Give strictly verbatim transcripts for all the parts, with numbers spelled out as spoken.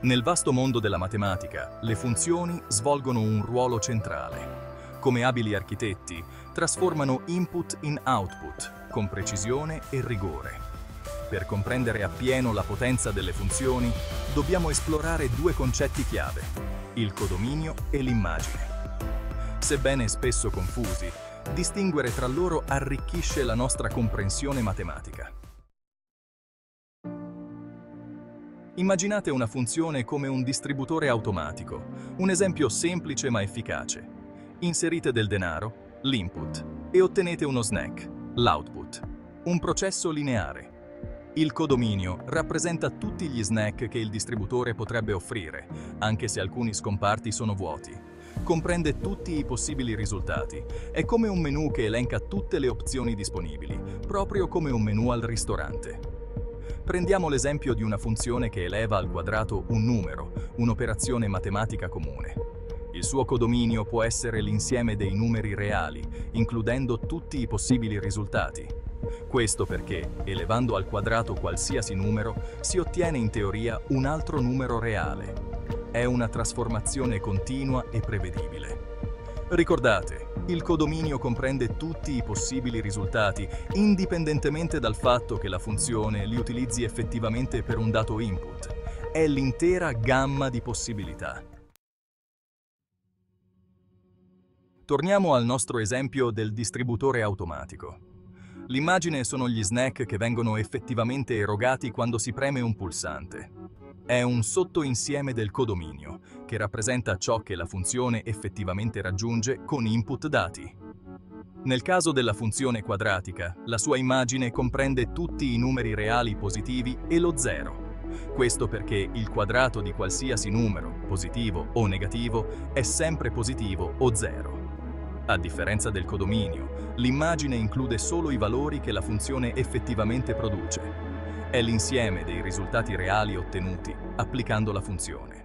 Nel vasto mondo della matematica, le funzioni svolgono un ruolo centrale. Come abili architetti, trasformano input in output, con precisione e rigore. Per comprendere appieno la potenza delle funzioni, dobbiamo esplorare due concetti chiave: il codominio e l'immagine. Sebbene spesso confusi, distinguere tra loro arricchisce la nostra comprensione matematica. Immaginate una funzione come un distributore automatico, un esempio semplice ma efficace. Inserite del denaro, l'input, e ottenete uno snack, l'output, un processo lineare. Il codominio rappresenta tutti gli snack che il distributore potrebbe offrire, anche se alcuni scomparti sono vuoti. Comprende tutti i possibili risultati. È come un menu che elenca tutte le opzioni disponibili, proprio come un menu al ristorante. Prendiamo l'esempio di una funzione che eleva al quadrato un numero, un'operazione matematica comune. Il suo codominio può essere l'insieme dei numeri reali, includendo tutti i possibili risultati. Questo perché, elevando al quadrato qualsiasi numero, si ottiene in teoria un altro numero reale. È una trasformazione continua e prevedibile. Ricordate, il codominio comprende tutti i possibili risultati, indipendentemente dal fatto che la funzione li utilizzi effettivamente per un dato input. È l'intera gamma di possibilità. Torniamo al nostro esempio del distributore automatico. L'immagine sono gli snack che vengono effettivamente erogati quando si preme un pulsante. È un sottoinsieme del codominio, che rappresenta ciò che la funzione effettivamente raggiunge con input dati. Nel caso della funzione quadratica, la sua immagine comprende tutti i numeri reali positivi e lo zero. Questo perché il quadrato di qualsiasi numero, positivo o negativo, è sempre positivo o zero. A differenza del codominio, l'immagine include solo i valori che la funzione effettivamente produce. È l'insieme dei risultati reali ottenuti applicando la funzione.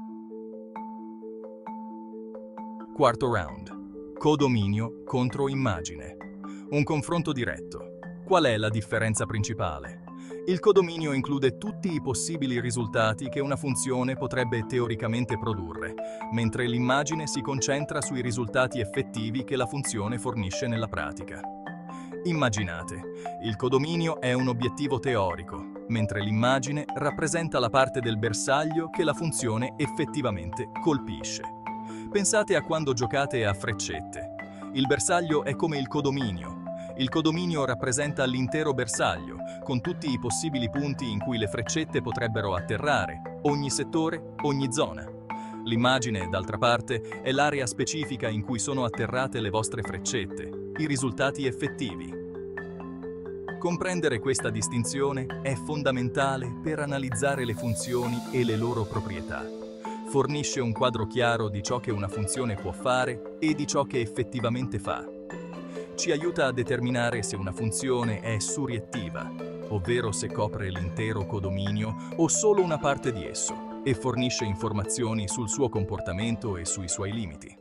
Quarto round. Codominio contro immagine. Un confronto diretto. Qual è la differenza principale? Il codominio include tutti i possibili risultati che una funzione potrebbe teoricamente produrre, mentre l'immagine si concentra sui risultati effettivi che la funzione fornisce nella pratica. Immaginate, il codominio è un obiettivo teorico, mentre l'immagine rappresenta la parte del bersaglio che la funzione effettivamente colpisce. Pensate a quando giocate a freccette. Il bersaglio è come il codominio. Il codominio rappresenta l'intero bersaglio, con tutti i possibili punti in cui le freccette potrebbero atterrare, ogni settore, ogni zona. L'immagine, d'altra parte, è l'area specifica in cui sono atterrate le vostre freccette, i risultati effettivi. Comprendere questa distinzione è fondamentale per analizzare le funzioni e le loro proprietà. Fornisce un quadro chiaro di ciò che una funzione può fare e di ciò che effettivamente fa. Ci aiuta a determinare se una funzione è suriettiva, ovvero se copre l'intero codominio o solo una parte di esso, e fornisce informazioni sul suo comportamento e sui suoi limiti.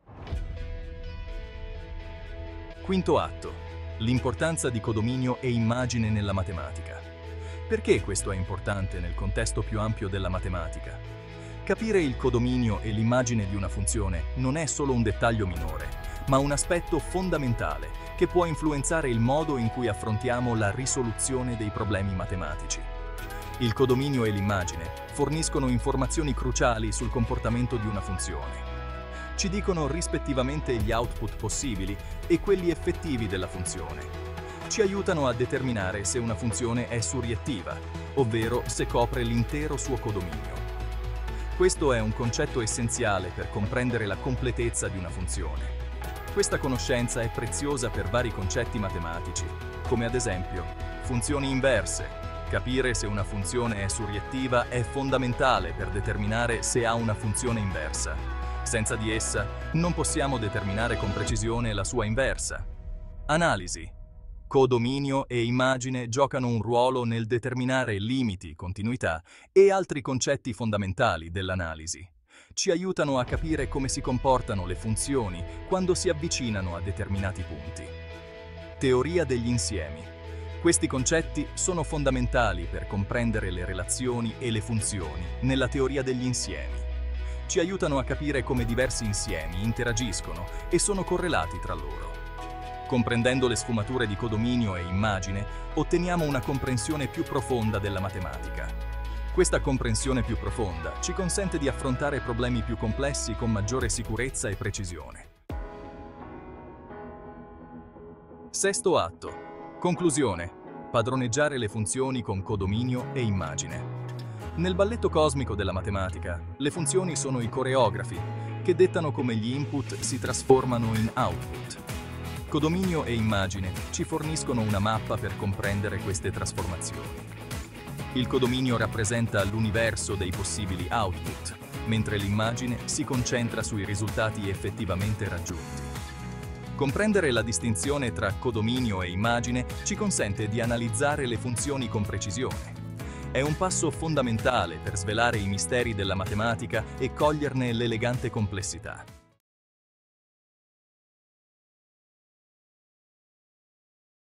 Quinto atto. L'importanza di codominio e immagine nella matematica. Perché questo è importante nel contesto più ampio della matematica? Capire il codominio e l'immagine di una funzione non è solo un dettaglio minore, ma un aspetto fondamentale che può influenzare il modo in cui affrontiamo la risoluzione dei problemi matematici. Il codominio e l'immagine forniscono informazioni cruciali sul comportamento di una funzione. Ci dicono rispettivamente gli output possibili e quelli effettivi della funzione. Ci aiutano a determinare se una funzione è suriettiva, ovvero se copre l'intero suo codominio. Questo è un concetto essenziale per comprendere la completezza di una funzione. Questa conoscenza è preziosa per vari concetti matematici, come ad esempio funzioni inverse. Capire se una funzione è suriettiva è fondamentale per determinare se ha una funzione inversa. Senza di essa, non possiamo determinare con precisione la sua inversa. Analisi. Codominio e immagine giocano un ruolo nel determinare limiti, continuità e altri concetti fondamentali dell'analisi. Ci aiutano a capire come si comportano le funzioni quando si avvicinano a determinati punti. Teoria degli insiemi. Questi concetti sono fondamentali per comprendere le relazioni e le funzioni nella teoria degli insiemi. Ci aiutano a capire come diversi insiemi interagiscono e sono correlati tra loro. Comprendendo le sfumature di codominio e immagine, otteniamo una comprensione più profonda della matematica. Questa comprensione più profonda ci consente di affrontare problemi più complessi con maggiore sicurezza e precisione. Sesto atto. Conclusione. Padroneggiare le funzioni con codominio e immagine. Nel balletto cosmico della matematica, le funzioni sono i coreografi, che dettano come gli input si trasformano in output. Codominio e immagine ci forniscono una mappa per comprendere queste trasformazioni. Il codominio rappresenta l'universo dei possibili output, mentre l'immagine si concentra sui risultati effettivamente raggiunti. Comprendere la distinzione tra codominio e immagine ci consente di analizzare le funzioni con precisione. È un passo fondamentale per svelare i misteri della matematica e coglierne l'elegante complessità.